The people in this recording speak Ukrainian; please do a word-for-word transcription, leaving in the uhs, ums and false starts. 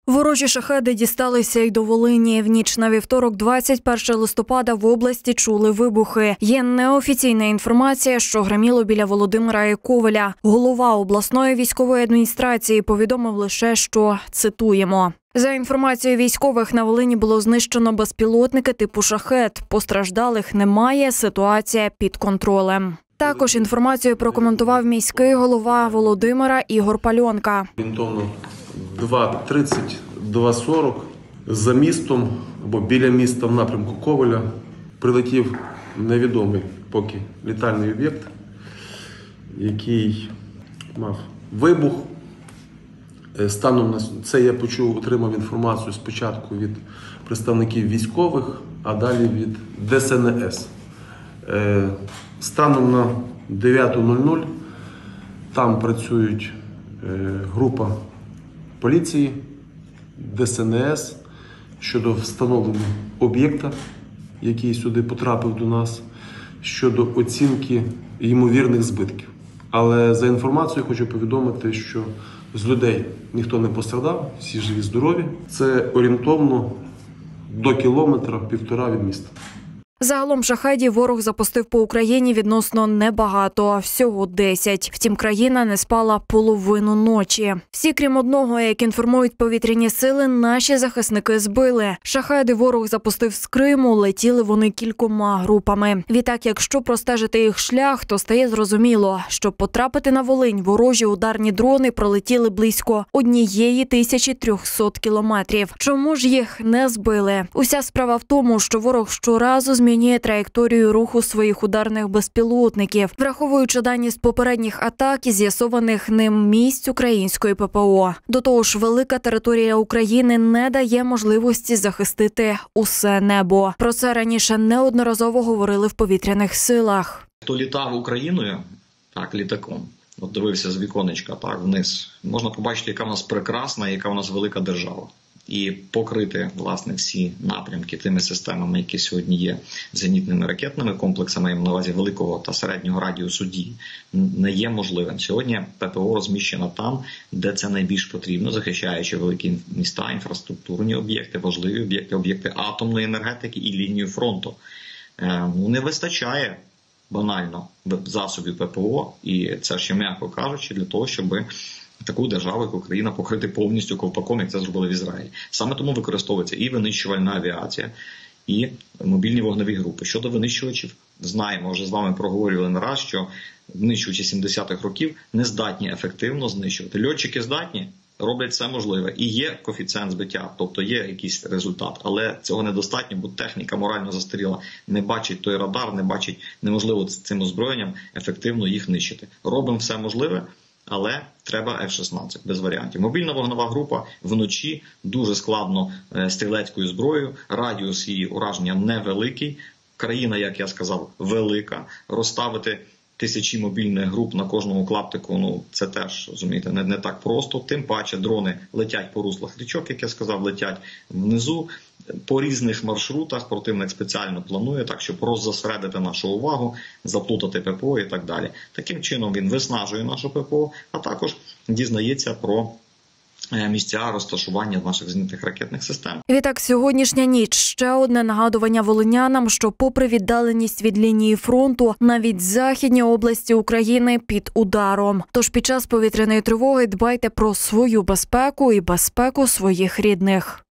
Ворожі шахеди дісталися й до Волині. В ніч на вівторок, двадцять першого листопада, в області чули вибухи. Є неофіційна інформація, що гриміло біля Володимира і Ковеля. Голова обласної військової адміністрації повідомив лише, що, цитуємо, «За інформацією військових, на Волині було знищено безпілотники типу «Шахед». Постраждалих немає, ситуація під контролем». Також інформацію прокоментував міський голова Володимира Ігор Пальонка. Орієнтовно два тридцять - два сорок за містом або біля міста в напрямку Ковеля прилетів невідомий поки літальний об'єкт, який мав вибух. Станом на це я почув, отримав інформацію спочатку від представників військових, а далі від Де Ес Ен Ес. Станом на дев'яту нуль нуль там працюють група поліції, Де Ес Ен Ес щодо встановлення об'єкта, який сюди потрапив до нас, щодо оцінки ймовірних збитків. Але за інформацією хочу повідомити, що з людей ніхто не пострадав, всі живі, здорові. Це орієнтовно до кілометра-півтора від міста. Загалом шахедів ворог запустив по Україні відносно небагато, всього десять. Втім, країна не спала половину ночі. Всі, крім одного, як інформують повітряні сили, наші захисники збили. Шахеди ворог запустив з Криму, летіли вони кількома групами. Відтак, якщо простежити їх шлях, то стає зрозуміло, щоб потрапити на Волинь, ворожі ударні дрони пролетіли близько однієї тисячі трьохсот кілометрів. Чому ж їх не збили? Уся справа в тому, що ворог щоразу змінює змінює траєкторію руху своїх ударних безпілотників, враховуючи дані з попередніх атак і з'ясованих ним місць української Пе Пе О. До того ж, велика територія України не дає можливості захистити усе небо. Про це раніше неодноразово говорили в повітряних силах. Хто літав Україною, так, літаком, от дивився з віконечка, так, вниз, можна побачити, яка в нас прекрасна, яка в нас велика держава. І покрити, власне, всі напрямки тими системами, які сьогодні є зенітними ракетними комплексами, на увазі великого та середнього радіусу дії, не є можливим. Сьогодні Пе Пе О розміщена там, де це найбільш потрібно, захищаючи великі міста, інфраструктурні об'єкти, важливі об'єкти, об'єкти атомної енергетики і лінію фронту. Ну, не вистачає банально засобів Пе Пе О, і це ще м'яко кажучи, для того, щоб таку державу, як Україна, покрити повністю ковпаком, як це зробили в Ізраїлі. Саме тому використовується і винищувальна авіація, і мобільні вогневі групи. Щодо винищувачів, знаємо, вже з вами проговорювали не раз, що винищувачі сімдесятих років не здатні ефективно знищувати. Льотчики здатні, роблять все можливе. І є коефіцієнт збиття, тобто є якийсь результат. Але цього недостатньо, бо техніка морально застаріла. Не бачить той радар, не бачить, неможливо цим озброєнням ефективно їх нищити. Робимо все можливе, але треба Еф шістнадцять, без варіантів. Мобільна вогнева група вночі дуже складно стрілецькою зброєю, радіус її ураження невеликий, країна, як я сказав, велика, розставити тисячі мобільних груп на кожному клаптику, ну це теж, розумієте, не, не так просто. Тим паче дрони летять по руслах річок, як я сказав, летять внизу. По різних маршрутах противник спеціально планує так, щоб роззосередити нашу увагу, заплутати Пе Пе О і так далі. Таким чином він виснажує нашу Пе Пе О, а також дізнається про місця розташування наших зенітних ракетних систем. Відтак, сьогоднішня ніч – ще одне нагадування волинянам, що попри віддаленість від лінії фронту, навіть західні області України під ударом. Тож під час повітряної тривоги дбайте про свою безпеку і безпеку своїх рідних.